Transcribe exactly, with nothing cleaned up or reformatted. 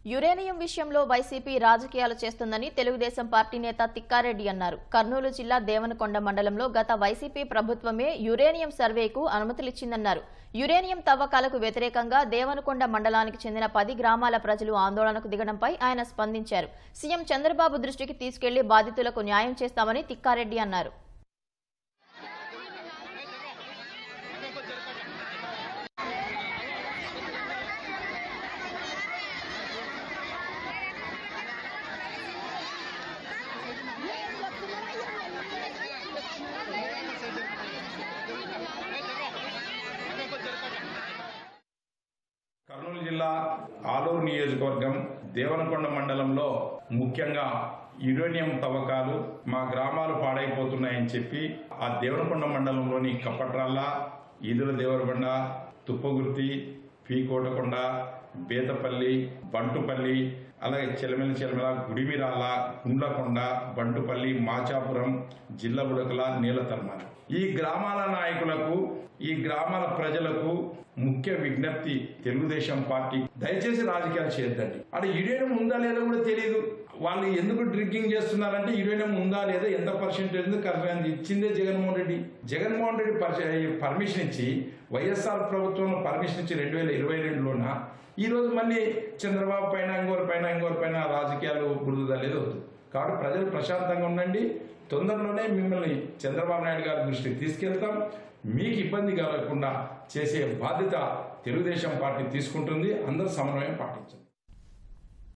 Uranium విషయంలో YCP రాజకీయాలు చేస్తుందని తెలుగుదేశం పార్టీ నేత తిక్కారెడ్డి అన్నారు. కర్నూలు జిల్లా దేవనకొండ మండలంలో గత వైసీపీ ప్రభుత్వమే యురేనియం సర్వేకు అనుమతులిచ్చిందన్నారు. యురేనియం తవ్వకాలకు వ్యతిరేకంగా దేవనకొండ మండలానికి చెందిన పది గ్రామాల ప్రజలు ఆందోళనకు దిగడంపై ఆయన స్పందించారు. సీఎం చంద్రబాబు దృష్టికి తీసుకెళ్లి బాధితులకు న్యాయం చేస్తామని తిక్కారెడ్డి అన్నారు. కర్నూలు జిల్లా ఆలూరు నియోజకవర్గం దేవనకొండ మండలంలో ముఖ్యంగా యురేనియం తవ్వకాలు మా గ్రామాలు పాడైపోతున్నాయని చెప్పి ఆ దేవనకొండ మండలంలోని కప్పట్రాళ్ళ, ఈదుల దేవరబండ, తుప్పగుర్తి, పీకోటకొండ, బేతపల్లి, బంటుపల్లి, అలాగే చెలమెల చెలమెల, గుడిమిరాల, గుండ్లకొండ, బంటుపల్లి, మాచాపురం, జిల్లబుడకల, నీలతర్మాలి ఈ గ్రామాల నాయకులకు, ఈ గ్రామాల ప్రజలకు ముఖ్య విజ్ఞప్తి తెలుగుదేశం పార్టీ, దయచేసి రాజకీయాలు చేయొద్దండి. అంటే యురేనియం ఉందా లేదా కూడా తెలియదు. వాళ్ళు ఎందుకు డ్రింకింగ్ చేస్తున్నారంటే యురేనియం ఉందా లేదా, ఎంత పర్సెంటేజ్ కరెక్ట్ ఇచ్చిందే జగన్మోహన్ రెడ్డి. జగన్మోహన్ రెడ్డి పర్మిషన్ ఇచ్చి వైఎస్ఆర్ ప్రభుత్వం పర్మిషన్ ఇచ్చి రెండు వేల ఇరవై రెండులోన ఈ రోజు మళ్ళీ చంద్రబాబు పైన ఇంకోరి పైన ఇంకోరి పైన రాజకీయాలు బురదలేదు వద్దు. కాబట్టి ప్రజలు ప్రశాంతంగా ఉండండి. తొందరలోనే మిమ్మల్ని చంద్రబాబు నాయుడు గారి దృష్టికి తీసుకెళ్తాం. మీకు ఇబ్బంది కలగకుండా చేసే బాధ్యత తెలుగుదేశం పార్టీ తీసుకుంటుంది. అందరూ సమన్వయం పాటించండి.